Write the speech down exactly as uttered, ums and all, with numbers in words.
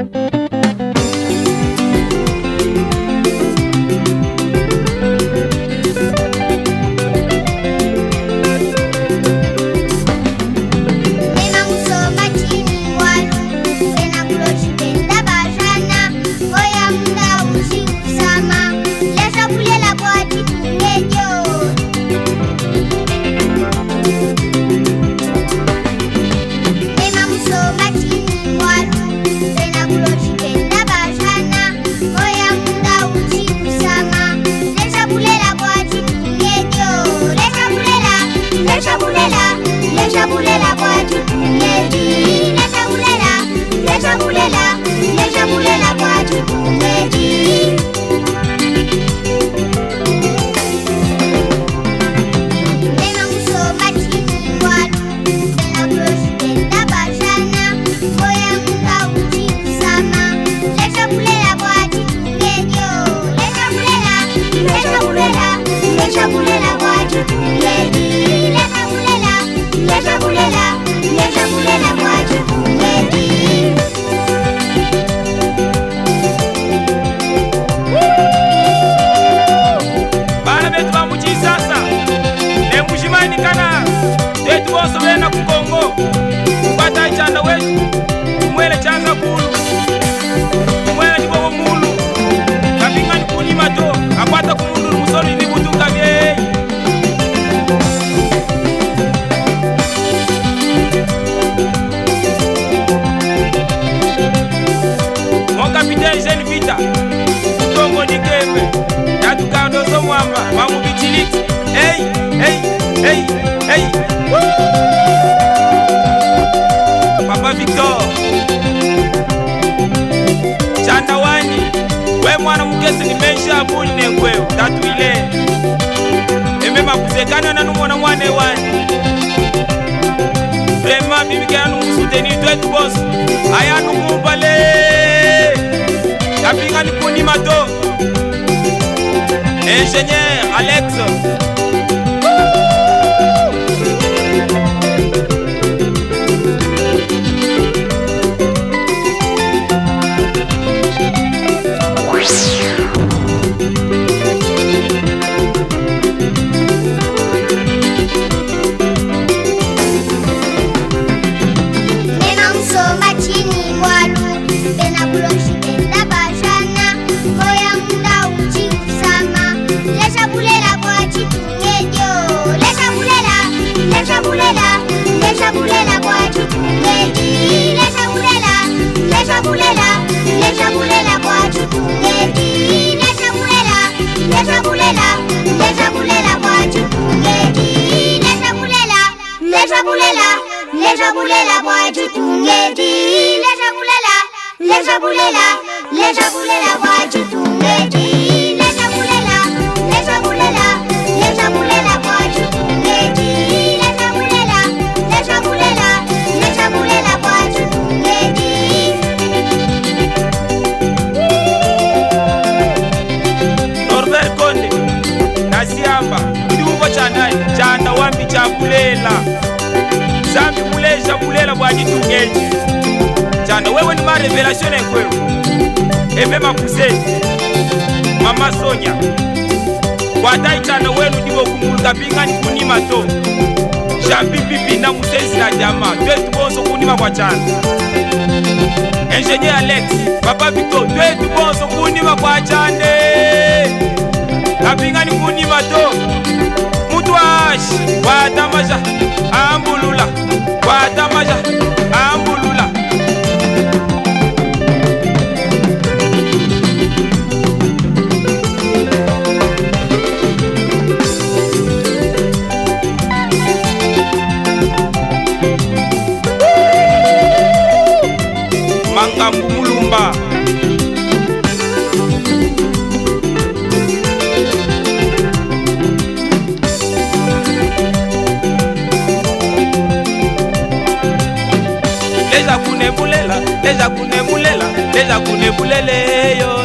Papa Victor Chandawani, we mwana mukesi ni mesha abuni nengweo tatu ile emema kuzekana na numona mwane wani Vrema mimi kaya numusuteni twetu boss aya numubale kapinga ni kuni mato Ingénieur Alex Zambi muleja kulela bwaji tungeji Chanda wewe ni ma revelation ekweo Emema kusezi Mama Sonia Watai chanda wenu diwo kumuluka pinga ni kunima to Jambi pipi na musezi na jama Twetu bonso kunima kwa chanda Ingénieur Alex Papa Victor Twetu bonso kunima kwa chande Kapinga ni kunima to Mutuashi Wadamaja Ambulula Wadamaja Ambulula Mangambu Mulumba Deja kunebulela, deja kunebulela, deja kunebulele yo